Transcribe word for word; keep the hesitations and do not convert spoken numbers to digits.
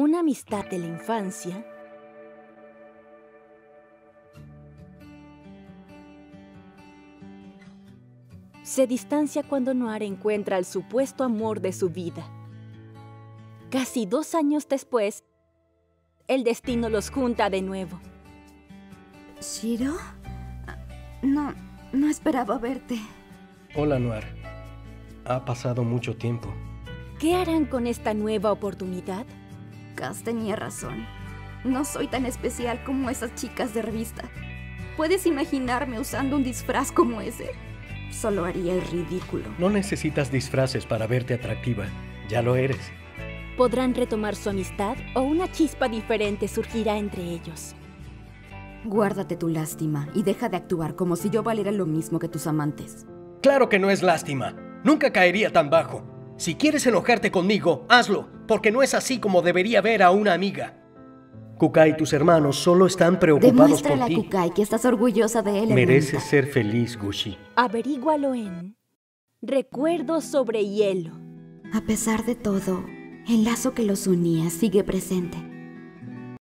Una amistad de la infancia se distancia cuando Noir encuentra al supuesto amor de su vida. Casi dos años después, el destino los junta de nuevo. ¿Shiro? No, no esperaba verte. Hola, Noir. Ha pasado mucho tiempo. ¿Qué harán con esta nueva oportunidad? Cass tenía razón. No soy tan especial como esas chicas de revista. ¿Puedes imaginarme usando un disfraz como ese? Solo haría el ridículo. No necesitas disfraces para verte atractiva. Ya lo eres. ¿Podrán retomar su amistad o una chispa diferente surgirá entre ellos? Guárdate tu lástima y deja de actuar como si yo valiera lo mismo que tus amantes. ¡Claro que no es lástima! Nunca caería tan bajo. Si quieres enojarte conmigo, hazlo, porque no es así como debería ver a una amiga. Kukai y tus hermanos solo están preocupados por ti. Demuéstrale a Kukai que estás orgullosa de él. Mereces ser feliz, Gushi. Averígualo en Recuerdos sobre hielo. A pesar de todo, el lazo que los unía sigue presente.